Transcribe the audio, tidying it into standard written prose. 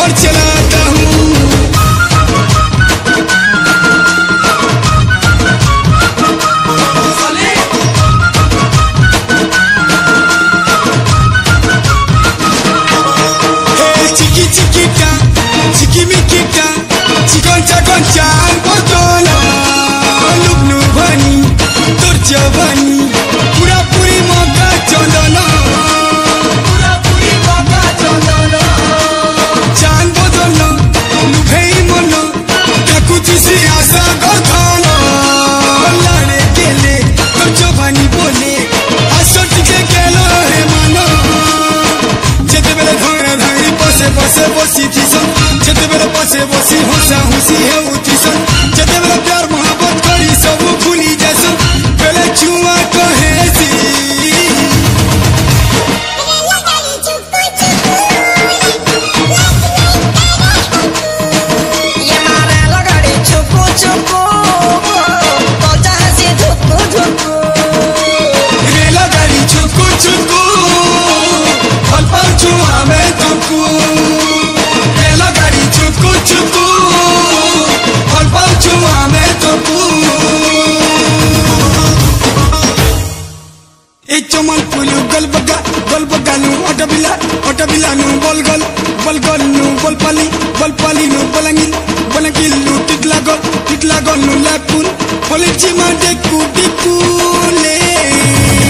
और चलाता हूँ। चिकी चिकीटा चिकी मिकीटा चिकनचा कंचा बदला लुबनु भनी तोर जवानी पूरा पूरी मौका चंदना पूरा पूरी मौका चंदना चांद बदलना लुभेई मनो काकुची सी आशा गथना लाने केले तोर जवानी बोले आशा टिके केलो हे मनो जेते बेले धरा धरी बसे बसे बसी थीसन जेते बेले बसे बसी हंसा हंसी है उठीसन जेते बेले प्यार मोहब्बत करी सब भूली जैसन पहले चुआ कहे सी ये मारे लगाड़ी चुपू चुपू तो जहाँ से धुकू धुकू रेला गाड़ी चुकू चुकू पल पल चुआ में तुमको रेला गाड़ी चुकू चुकू पल पल चुआ में तुमको ए चमन पुलु गल बगा नु अटबिला नु बल गल नु बल पाली नु बलंगिल नु टिटला गल नु लापुन पलिची मा देखू ले